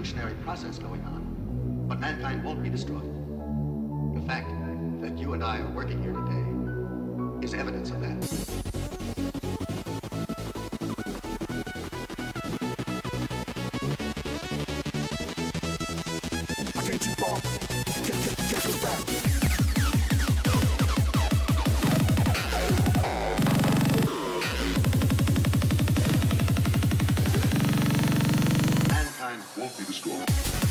evolutionary process going on, but mankind won't be destroyed. The fact that you and I are working here today is evidence of that. Mankind won't be destroyed.